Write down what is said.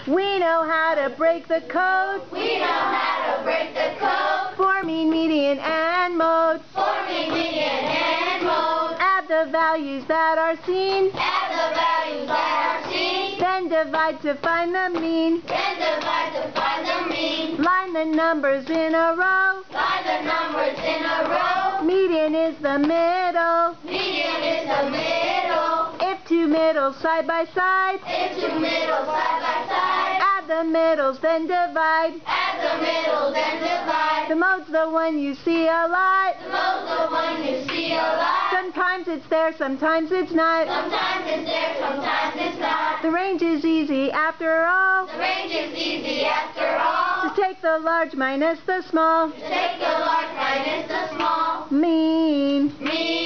We know how to break the code. We know how to break the code. For mean, median, and mode. For mean, median, and mode. Add the values that are seen. Add the values that are seen. Then divide to find the mean. Then divide to find the mean. Line the numbers in a row. Line the numbers in a row. Median is the middle. Median is the middle. If two middles side by side. If two middles side by side. Add the middles, then divide. Add the middles, then divide. The mode's the one you see a lot. The mode's the one you see a lot. Sometimes it's there, sometimes it's not. Sometimes it's there, sometimes it's not. The range is easy after all. The range is easy after all. To take the large minus the small. To take the large minus the small. Mean. Mean.